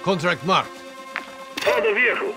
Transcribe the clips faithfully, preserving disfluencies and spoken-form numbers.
Contract marked. Find the vehicle.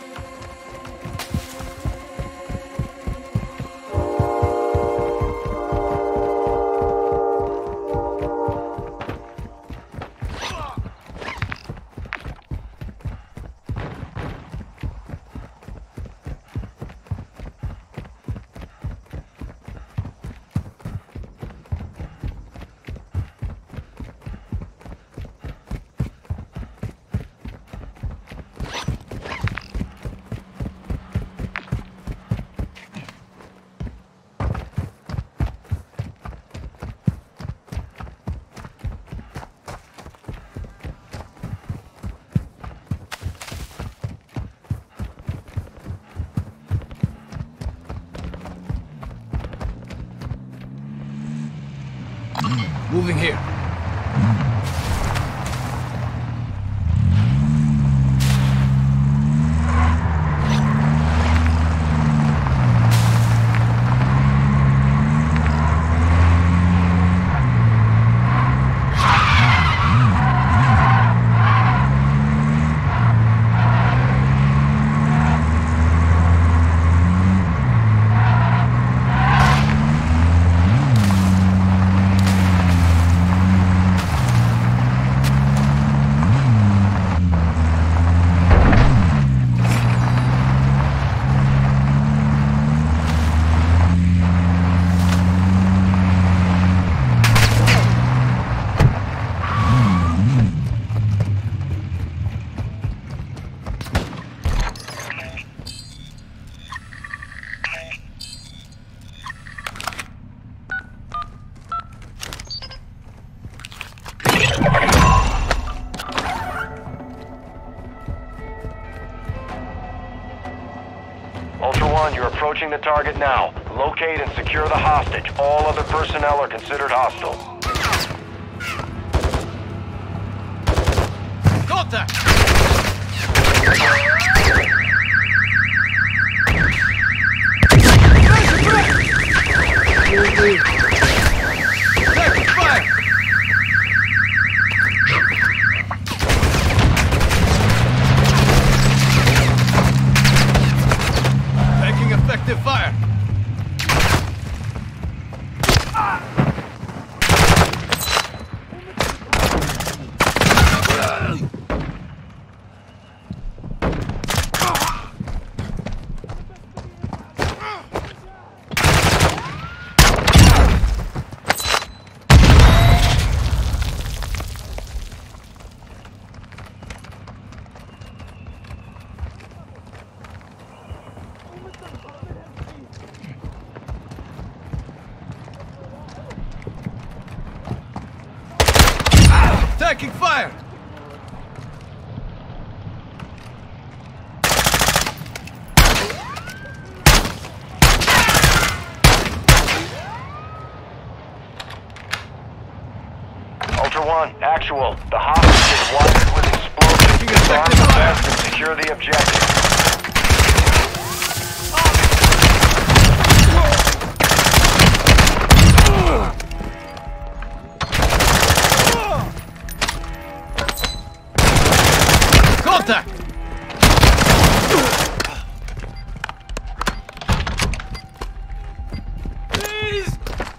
Moving here. Ultra One, you're approaching the target now. Locate and secure the hostage. All other personnel are considered hostile. Contact! Taking fire! Taking effective fire! Taking fire! Ultra One, actual. The hostage is wired with explosives. Disarm the vest and secure the objective. Contact! Please!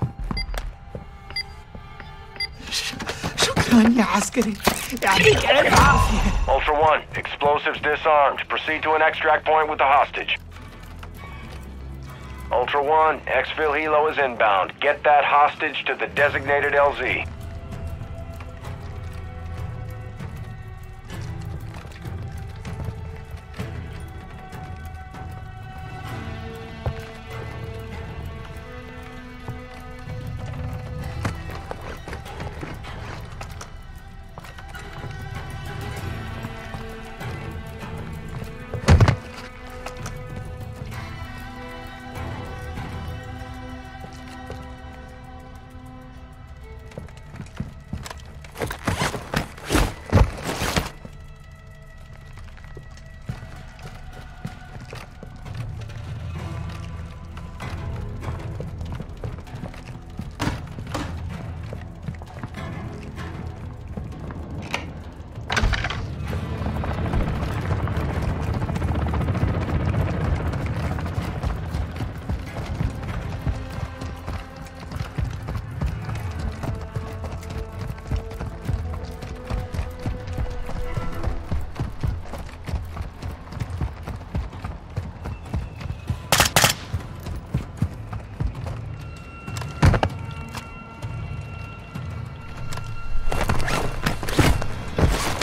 شكرا يا عسكري يعطيك ألف عافية. Ultra One, explosives disarmed. Proceed to an extract point with the hostage. Ultra One, exfil helo is inbound. Get that hostage to the designated L Z.